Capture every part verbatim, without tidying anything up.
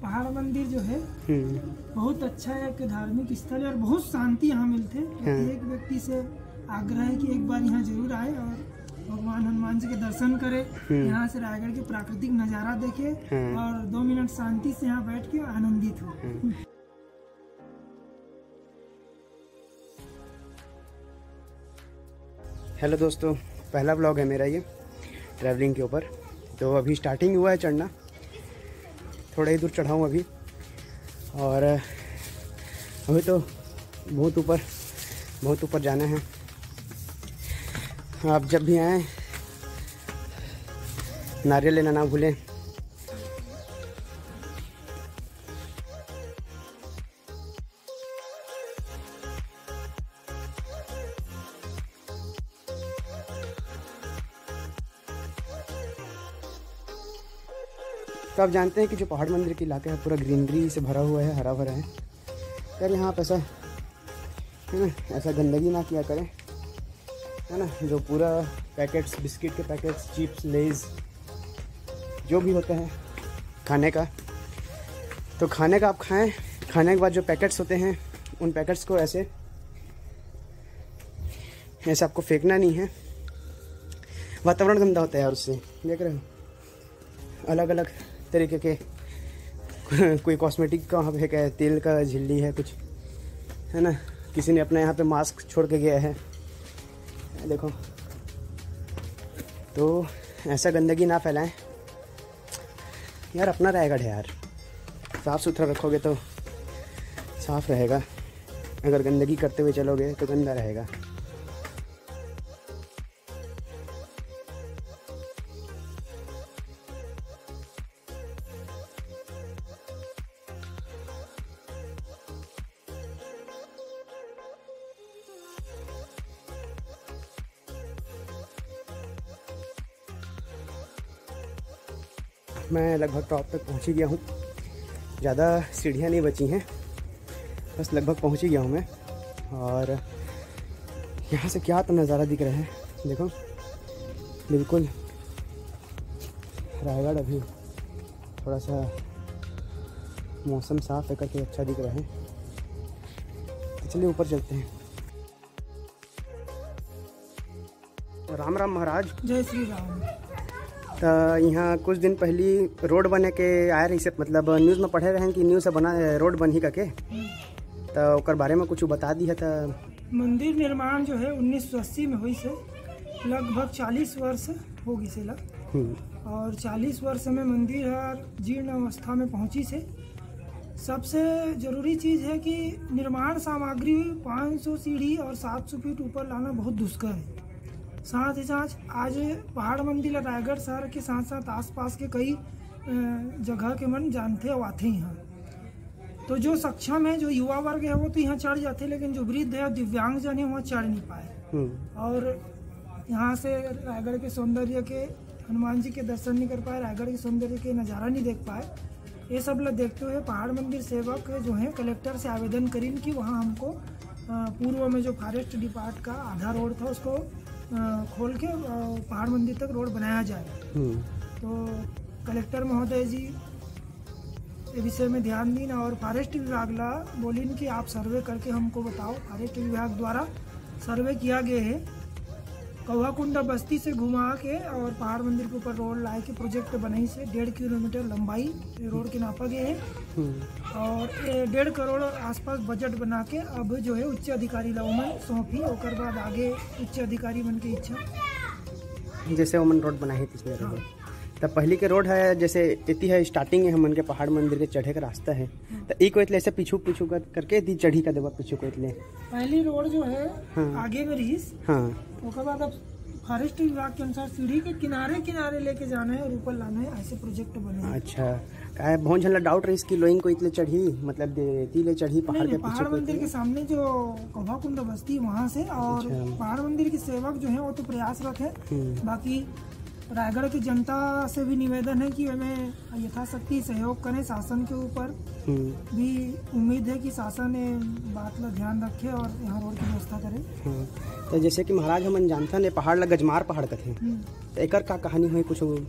पहाड़ मंदिर जो है बहुत अच्छा है, एक धार्मिक स्थल है और बहुत शांति यहाँ मिलते है। एक व्यक्ति से आग्रह है कि एक बार यहाँ जरूर आए और भगवान हनुमान जी के दर्शन करे, यहाँ से रायगढ़ के प्राकृतिक नज़ारा देखे और दो मिनट शांति से यहाँ बैठ के आनंदित हो। हेलो दोस्तों, पहला ब्लॉग है मेरा ये ट्रैवलिंग के ऊपर। तो अभी स्टार्टिंग हुआ है चढ़ना, थोड़ा ही दूर चढ़ा हूँ अभी और अभी तो बहुत ऊपर बहुत ऊपर जाना है। आप जब भी आएँ नारियल लेना ना भूलें। तो आप जानते हैं कि जो पहाड़ मंदिर के इलाका है पूरा ग्रीनरी से भरा हुआ है, हरा भरा है यार। यहाँ आप ऐसा है ना, ऐसा गंदगी ना किया करें, है ना। जो पूरा पैकेट्स, बिस्किट के पैकेट्स, चिप्स, लेज जो भी होता है खाने का, तो खाने का आप खाएं। खाने के बाद जो पैकेट्स होते हैं उन पैकेट्स को ऐसे ऐसे आपको फेंकना नहीं है। वातावरण गंदा होता है यार उससे, देख रहे हो। अलग अलग तरीके के कोई कॉस्मेटिक का वहाँ पे है, तेल का झिल्ली है कुछ, है ना। किसी ने अपने यहाँ पे मास्क छोड़ के गया है, देखो। तो ऐसा गंदगी ना फैलाएं यार। अपना रायगढ़ है यार, साफ़ सुथरा रखोगे तो साफ़ रहेगा। अगर गंदगी करते हुए चलोगे तो गंदा रहेगा। मैं लगभग टॉप तक पहुंच ही गया हूँ। ज़्यादा सीढ़ियाँ नहीं बची हैं, बस लगभग पहुंच ही गया हूँ मैं। और यहाँ से क्या तो नज़ारा दिख रहा है, देखो। बिल्कुल रायगढ़ अभी थोड़ा सा मौसम साफ है करके अच्छा दिख रहा है। तो चलिए ऊपर चलते हैं। राम राम महाराज। जय श्री राम। तो यहाँ कुछ दिन पहले रोड बने के आए रही से, मतलब न्यूज़ में पढ़े रहे कि न्यूज़ से बना रोड बन ही करके, तो ओकर बारे में कुछ बता दी है। तो मंदिर निर्माण जो है उन्नीस सौ अस्सी में हुई से लगभग चालीस वर्ष हो गई से लग, और चालीस वर्ष में मंदिर हर जीर्ण अवस्था में पहुंची से। सबसे जरूरी चीज़ है कि निर्माण सामग्री पाँच सौ सीढ़ी और सात सौ फीट ऊपर लाना बहुत दुष्कर है। साथ ही साथ आज पहाड़ मंदिर रायगढ़ शहर के साथ साथ आसपास के कई जगह के मन जानते और आते हैं यहाँ। तो जो सक्षम है, जो युवा वर्ग है वो तो यहाँ चढ़ जाते, लेकिन जो वृद्ध है और दिव्यांग जन है वहाँ चढ़ नहीं पाए। और यहाँ से रायगढ़ के सौंदर्य के, हनुमान जी के दर्शन नहीं कर पाए, रायगढ़ के सौंदर्य के नज़ारा नहीं देख पाए। ये सब लोग देखते हुए पहाड़ मंदिर सेवक जो हैं कलेक्टर से आवेदन करें कि वहाँ हमको पूर्व में जो फॉरेस्ट डिपार्ट का आधा रोड था उसको खोल के पहाड़ मंदिर तक रोड बनाया जाए। तो कलेक्टर महोदय जी इस विषय में ध्यान दीन और फॉरेस्ट विभाग ला बोलिन कि आप सर्वे करके हमको बताओ। फॉरेस्ट विभाग द्वारा सर्वे किया गया है, कौवा कुंडा बस्ती से घुमा के और पहाड़ मंदिर के ऊपर रोड लाए के प्रोजेक्ट बनाई से डेढ़ किलोमीटर लंबाई रोड के नापा गए है और डेढ़ करोड़ आसपास बजट बना के अब जो है उच्च अधिकारी ला उमन सौंपी। और बाद आगे उच्च अधिकारी बन के इच्छा जैसे उमन रोड बनाई थी। हाँ। तब पहली के रोड है जैसे इतनी है, स्टार्टिंग है हमन के पहाड़ मंदिर के चढ़े का रास्ता है, तो एक कोई ऐसे पीछू पीछू कर करके दी चढ़ी का देवा पीछू को इतने पहली रोड जो है। हाँ। आगे में रही। हाँ। उसके बाद अब फॉरेस्ट विभाग के अनुसार सीढ़ी के किनारे किनारे लेके जाना है और ऊपर लाना है, ऐसे प्रोजेक्ट बने। अच्छा, क्या बहुत झल्ला डाउट रही इसकी लोइंग को इतने चढ़ी, मतलब इतने चढ़ी पहाड़ के पहाड़ मंदिर के सामने जो कौवा कुंडा बस्ती वहाँ से। और पहाड़ मंदिर के सेवक जो है वो तो प्रयासरत है। बाकी रायगढ़ की जनता से भी निवेदन है कि हमें यथाशक्ति सहयोग करें। शासन के ऊपर भी उम्मीद है कि शासन बात का ध्यान रखे और यहाँ रोड की व्यवस्था करे। तो जैसे कि महाराज हम जानता ने पहाड़ ला गजमार पहाड़ कथे, तो एकर का कहानी हुई कुछ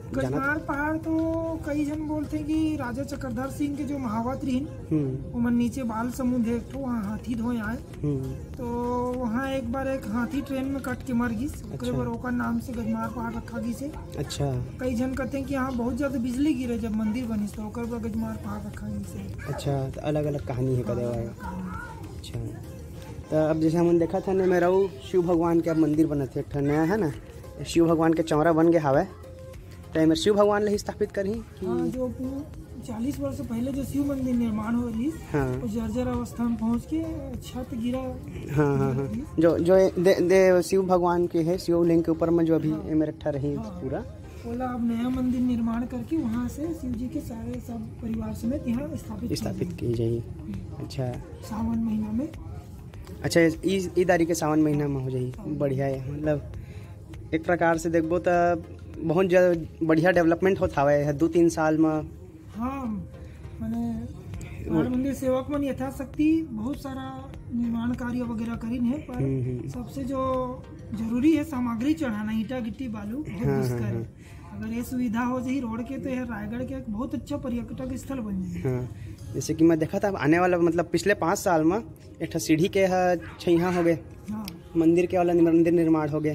जाना गजमार पहाड़ तो कई जन बोलते हैं कि राजा चक्रधर सिंह के जो महावत रही हम्म वो मन नीचे बाल समुद्र एक ठो वहाँ हाथी धोए आए, हम्म तो वहाँ एक बार एक हाथी ट्रेन में कट के मर गिस, ओकरे अच्छा। बर ओकर नाम से गजमार पहाड़ रखा गिस है। अच्छा कई जन कहते हैं कि यहाँ बहुत ज्यादा बिजली गिरे जब मंदिर बनिस, तो ओकर बर गजमार पहाड़ रखा गिस है। अच्छा, तो अलग अलग कहानी है कदे वाला। अच्छा, तो अब जैसे हम देखा था ना, मेरा वो शिव भगवान के अब मंदिर बनत है, एक ठो नया है ना, शिव भगवान के चौरा बन गया हवे, तो एमे शिव भगवान ले ही स्थापित करही कि हाँ, जो चालीस वर्ष पहले जो शिव मंदिर निर्माण हो रही हाँ वो जर्जर अवस्था में पहुँच के छत गिरा। हाँ हाँ हाँ जो जो दे, दे शिव भगवान के है शिवलिंग के ऊपर में जो अभी एमे रखा रही पूरा, बोला अब नया मंदिर निर्माण करके वहाँ से शिव जी के सारे सब परिवार समेत यहाँ स्थापित स्थापित की जाई। अच्छा सावन महीना में। अच्छा, ई ई तारीख के सावन महीना में हो जाई, बढ़िया है। मतलब एक प्रकार से देखबो तो बहुत ज़्यादा बढ़िया डेवलपमेंट होता है दो तीन साल में। हाँ, मैंने पहाड़ मंदिर सेवक मन यथाशक्ति बहुत सारा निर्माण कार्य वगैरह करीन है, पर हम्म, हम्म। सबसे जो जरूरी है सामग्री चढ़ाना, ईटा गिट्टी बालू बहुत हाँ, दुष्कर हाँ, है। अगर ये सुविधा हो जाए रोड के तो यह रायगढ़ के एक बहुत अच्छा पर्यटक स्थल बन जाए। हाँ, जैसे कि मैं देखा था आने वाला मतलब पिछले पाँच साल में एक ठो सीढ़ी के छैया हो गए, हाँ मंदिर के वाला मंदिर निर्माण हो गए,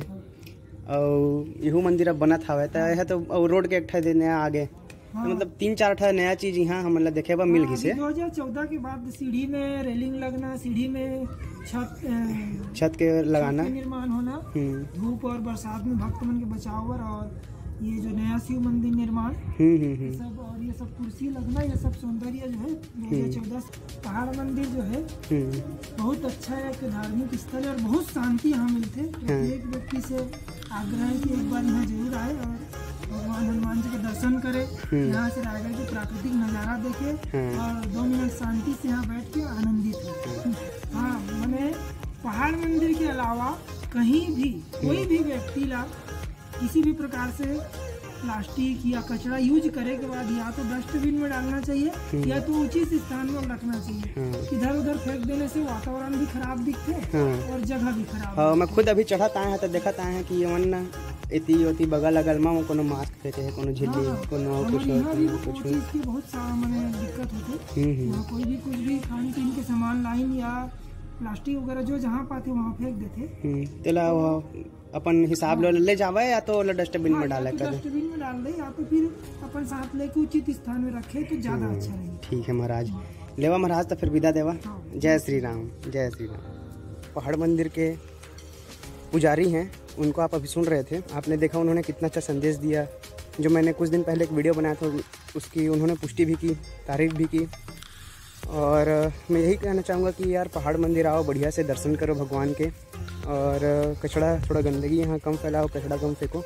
और यहू मंदिर अब बनत हवे, तो यह तो और रोड के एक ठो नया आगे, हाँ। तो मतलब तीन चार ठो नया चीज यहाँ हमला देखे बा मिल गई से। दो हजार चौदह के बाद सीढ़ी में रेलिंग लगना, सीढ़ी में छत अ, छत के लगाना, छत के निर्माण होना, हम्म धूप और बरसात में भक्त मन के बचाव बर, और ये जो नया शिव मंदिर निर्माण हम्म हम्म हम्म सब, और ये सब कुर्सी लगना, ये सब सौंदर्य जो है दो हजार चौदह पहाड़ मंदिर जो है हम्म बहुत अच्छा है, एक धार्मिक स्थल है और बहुत शांति यहाँ मिलते है। प्रत्येक व्यक्ति से आग्रह है कि एक बार यहाँ जरूर आए और भगवान हनुमान जी के दर्शन करे, यहाँ से रायगढ़ की प्राकृतिक नज़ारा देखे और दो मिनट शांति से यहाँ बैठ के आनंदित हो। हाँ, मैंने पहाड़ मंदिर के अलावा कहीं भी कोई भी व्यक्ति ला किसी भी प्रकार से प्लास्टिक या कचरा यूज करे के बाद या तो डस्टबिन में डालना चाहिए या तो उचित स्थान में रखना चाहिए। इधर उधर फेंक देने से वातावरण भी खराब दिखते हाँ। और जगह भी खराब। हाँ, मैं खुद अभी चढ़त आए हैं तो देखत आए हैं कि ये मन इति उति बगल अगल में कोनो मास्क फेंके है, कोनो झिल्ली, कोनो और कुछ यहाँ भी कुछ वो चीज़ की बहुत सारा मैंने दिक्कत होती है। हम्म हम्म यहाँ कोई भी कुछ भी खाने पीने के सामान लाइन या प्लास्टिक वगैरह जो जहाँ पाते वहाँ फेंक देते। हम्म तेला वो अपन हिसाब ले ले जावे या तो डस्टबिन में डाले कर डस्टबिन में डाल दे या तो फिर अपन साथ लेके उचित स्थान में रखे तो ज्यादा अच्छा रहेगा। ठीक है महाराज, लेवा महाराज तो फिर विदा देवा। जय श्री राम, जय श्री राम। पहाड़ मंदिर के पुजारी हैं, उनको आप अभी सुन रहे थे, आपने देखा उन्होंने कितना अच्छा संदेश दिया। जो मैंने कुछ दिन पहले एक वीडियो बनाया था उसकी उन्होंने पुष्टि भी की, तारीफ भी की, और मैं यही कहना चाहूँगा कि यार पहाड़ मंदिर आओ, बढ़िया से दर्शन करो भगवान के, और कचड़ा थोड़ा गंदगी यहाँ कम फैलाओ, कचड़ा कम फेंको।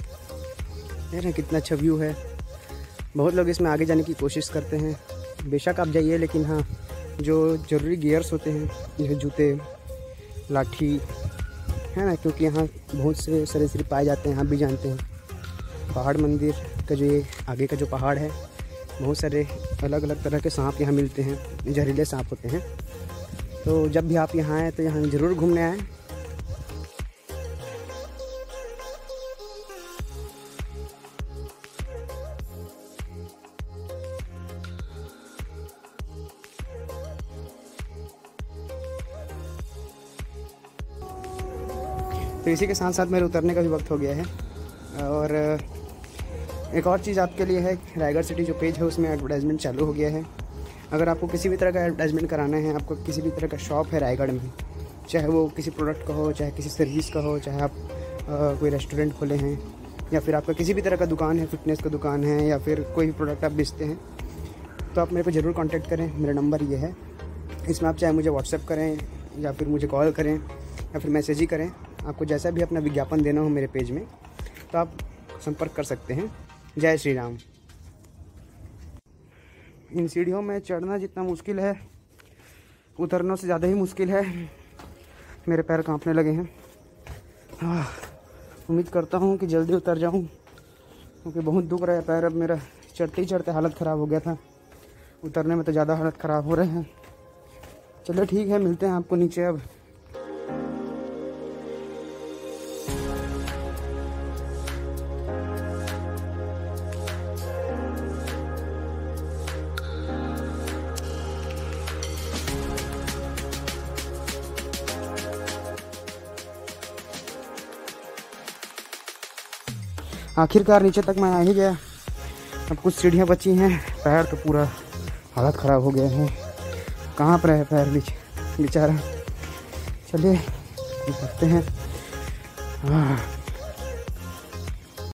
यार कितना अच्छा व्यू है। बहुत लोग इसमें आगे जाने की कोशिश करते हैं, बेशक आप जाइए, लेकिन हाँ जो ज़रूरी गियर्स होते हैं जैसे जूते, लाठी है ना, क्योंकि यहाँ बहुत से सरीसृप पाए जाते हैं, आप भी जानते हैं। पहाड़ मंदिर का जो ये आगे का जो पहाड़ है, बहुत सारे अलग अलग तरह के सांप यहाँ मिलते हैं, जहरीले सांप होते हैं। तो जब भी आप यहाँ आए तो यहाँ ज़रूर घूमने आएँ। तो इसी के साथ साथ मेरे उतरने का भी वक्त हो गया है। और एक और चीज़ आपके लिए है, रायगढ़ सिटी जो पेज है उसमें एडवर्टाइजमेंट चालू हो गया है। अगर आपको किसी भी तरह का एडवर्टाइजमेंट कराना है, आपको किसी भी तरह का शॉप है रायगढ़ में, चाहे वो किसी प्रोडक्ट का हो, चाहे किसी सर्विस का हो, चाहे आप आ, कोई रेस्टोरेंट खोले हैं, या फिर आपका किसी भी तरह का दुकान है, फिटनेस का दुकान है, या फिर कोई भी प्रोडक्ट आप बेचते हैं, तो आप मेरे को ज़रूर कॉन्टैक्ट करें। मेरा नंबर ये है, इसमें आप चाहे मुझे व्हाट्सएप करें या फिर मुझे कॉल करें या फिर मैसेज ही करें। आपको जैसा भी अपना विज्ञापन देना हो मेरे पेज में तो आप संपर्क कर सकते हैं। जय श्री राम। इन सीढ़ियों में चढ़ना जितना मुश्किल है, उतरने से ज़्यादा ही मुश्किल है। मेरे पैर कांपने लगे हैं। उम्मीद करता हूँ कि जल्दी उतर जाऊँ, क्योंकि बहुत दुख रहा है पैर। अब मेरा चढ़ते ही चढ़ते हालत ख़राब हो गया था, उतरने में तो ज़्यादा हालत ख़राब हो रहे हैं। चलो ठीक है, मिलते हैं आपको नीचे अब। आखिरकार नीचे तक मैं आ ही गया। अब कुछ सीढ़ियाँ बची हैं, पैर तो पूरा हालत ख़राब हो गया है, कहाँ पर है पैर बेचारा। चलिए करते हैं। हाँ